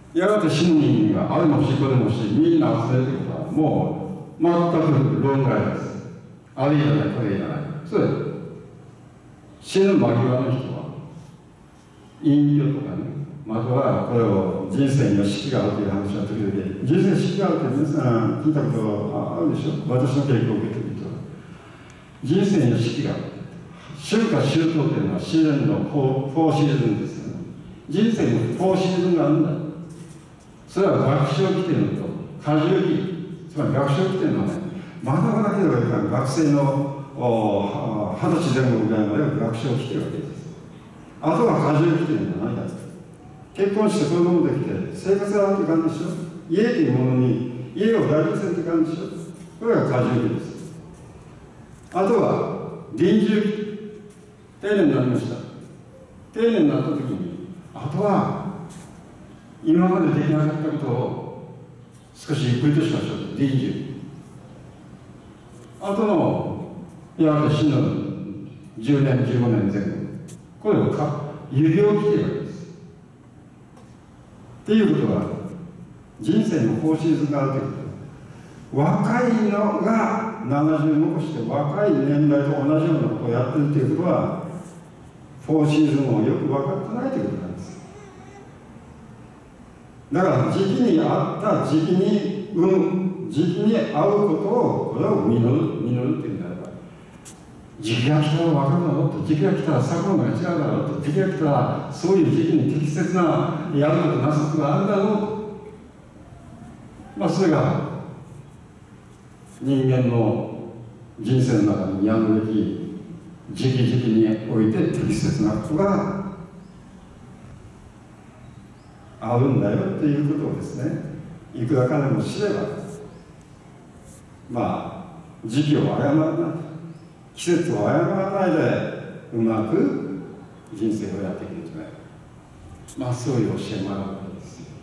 やがて死ぬ人間があれもしこれもしみんな忘れることはもう全く論外です。あれじゃないこれじゃない。それ死ぬ間際の人は隠居とかね、またはこれを人生には四季があるという話は時々人生に四季があるって皆さん聞いたことあるでしょ。私の経験を受けてみると人生には四季がある。春夏秋冬というのは自然のフォーシーズンですよね。人生にフォーシーズンがあるんだ。それは学習起点と過重期、つまり学習起点のね、学ばなければいけない学生の20歳前後ぐらいまで学習を来てるわけです。あとは過重期点じゃないか。結婚して子供できて生活があるって感じでしょ。家というものに家を大事にするって感じでしょ。これが過重期です。あとは臨終期。定年になりました。定年になった時に、あとは今までできなかったことを少しゆっくりとしましょう。臨終。あとのやがて死ぬ10年、15年前後、これを有料規定があります。っていうことは、人生のフォーシーズンがあるということは、若いのが70残して若い年代と同じようなことをやってるということは、フォーシーズンをよく分かってないということなんです。だから時期に合った時期に時期に合うことをこれを実るっていうんだから時期が来たら分かるだろうと時期が来たら咲くのが違うだろうと時期が来たらそういう時期に適切なやることなすことがあるだろうとそれが人間の人生の中にやるべき時期において適切なことがあるんだよっていうことをですね、いくらかでも知れば、時期を誤らない、季節を誤らないでうまく人生をやっていくんじゃないか。そういう教えもあるわけです。